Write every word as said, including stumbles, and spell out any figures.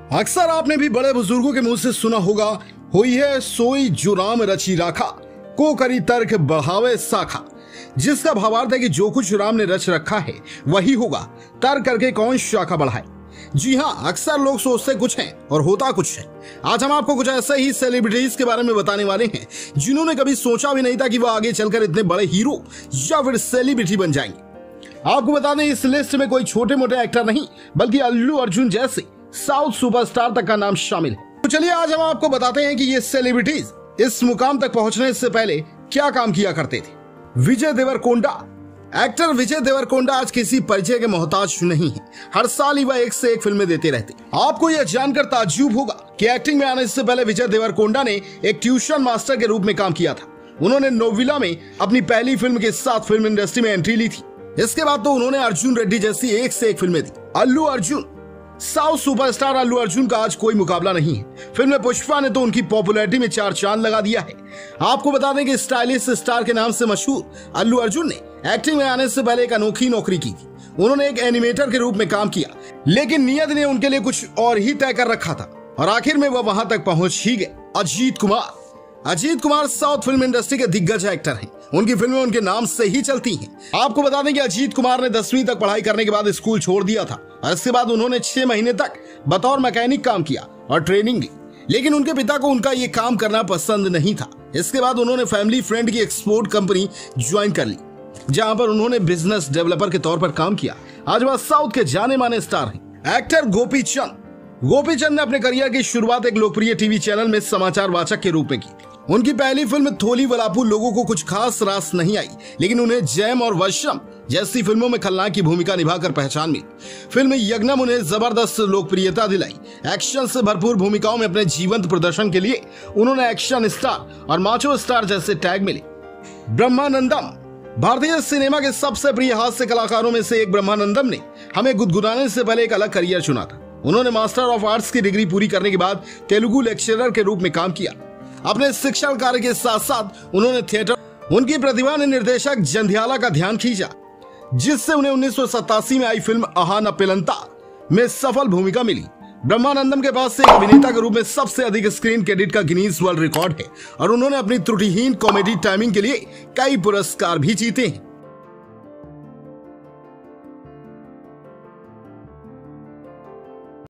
अक्सर आपने भी बड़े बुजुर्गों के मुंह से सुना होगा, हुई है सोई जो राम रची राखा, को करी तर्क बढ़ावे साखा। जिसका भावार्थ है कि जो कुछ राम ने रच रखा है वही होगा, तर्क करके कौन शाखा बढ़ाए। जी हाँ, अक्सर लोग सोचते कुछ हैं और होता कुछ है। आज हम आपको कुछ ऐसे ही सेलिब्रिटीज के बारे में बताने वाले हैं जिन्होंने कभी सोचा भी नहीं था कि वह आगे चलकर इतने बड़े हीरो या फिर सेलिब्रिटी बन जाएंगे। आपको बता दें, इस लिस्ट में कोई छोटे मोटे एक्टर नहीं बल्कि अल्लू अर्जुन जैसे साउथ सुपरस्टार तक का नाम शामिल है। तो चलिए आज हम आपको बताते हैं कि ये सेलिब्रिटीज इस मुकाम तक पहुंचने से पहले क्या काम किया करते थे। विजय देवरकोंडा। एक्टर विजय देवरकोंडा आज किसी परिचय के मोहताज नहीं है। हर साल ही वह एक से एक फिल्में देते रहते। आपको यह जानकर ताज्जुब होगा कि एक्टिंग में आने से पहले विजय देवरकोंडा ने एक ट्यूशन मास्टर के रूप में काम किया था। उन्होंने नोविला में अपनी पहली फिल्म के साथ फिल्म इंडस्ट्री में एंट्री ली थी। इसके बाद तो उन्होंने अर्जुन रेड्डी जैसी एक से एक फिल्में दी। अल्लू अर्जुन। साउथ सुपरस्टार अल्लू अर्जुन का आज कोई मुकाबला नहीं है। फिल्म पुष्पा ने तो उनकी पॉपुलैरिटी में चार चांद लगा दिया है। आपको बता दें कि स्टाइलिश स्टार के नाम से मशहूर अल्लू अर्जुन ने एक्टिंग में आने से पहले एक अनोखी नौकरी की थी। उन्होंने एक एनिमेटर के रूप में काम किया, लेकिन नियत ने उनके लिए कुछ और ही तय कर रखा था और आखिर में वह वहां तक पहुंच ही गए। Ajith Kumar. Ajith Kumar south film industry के दिग्गज एक्टर हैं। उनकी फिल्में उनके नाम से ही चलती हैं। आपको बता दें कि अजीत कुमार ने दसवीं तक पढ़ाई करने के बाद स्कूल छोड़ दिया था और इसके बाद उन्होंने छह महीने तक बतौर मैकेनिक काम किया और ट्रेनिंग ली, लेकिन उनके पिता को उनका ये काम करना पसंद नहीं था। इसके बाद उन्होंने फैमिली फ्रेंड की एक्सपोर्ट कंपनी ज्वाइन कर ली, जहां पर उन्होंने बिजनेस डेवलपर के तौर पर काम किया। आज वह साउथ के जाने माने स्टार हैं। एक्टर गोपी चंद। गोपी चंद ने अपने करियर की शुरुआत एक लोकप्रिय टीवी चैनल में समाचार वाचक के रूप में की। उनकी पहली फिल्म थोली वलापू लोगों को कुछ खास रास नहीं आई, लेकिन उन्हें जैम और वशम जैसी फिल्मों में खलनायक की भूमिका निभाकर पहचान मिली। फिल्म यज्ञम उन्हें जबरदस्त लोकप्रियता दिलाई। एक्शन से भरपूर भूमिकाओं में अपने जीवंत प्रदर्शन के लिए उन्होंने एक्शन स्टार और माचो स्टार जैसे टैग मिले। ब्रह्मानंदम। भारतीय सिनेमा के सबसे प्रिय हास्य कलाकारों में से एक ब्रह्मानंदम ने हमें गुदगुदाने से पहले एक अलग करियर चुना था। उन्होंने मास्टर ऑफ आर्ट्स की डिग्री पूरी करने के बाद तेलुगु लेक्चरर के रूप में काम किया। अपने शिक्षण कार्य के साथ साथ उन्होंने थिएटर, उनकी प्रतिभा ने निर्देशक जंध्याला का ध्यान खींचा, जिससे उन्हें उन्नीस सौ सत्तासी में आई फिल्म आहाना पेलंता में सफल भूमिका मिली। ब्रह्मानंदम के पास से एक अभिनेता के रूप में सबसे अधिक स्क्रीन क्रेडिट का गिनीज वर्ल्ड रिकॉर्ड है और उन्होंने अपनी त्रुटिहीन कॉमेडी टाइमिंग के लिए कई पुरस्कार भी जीते हैं।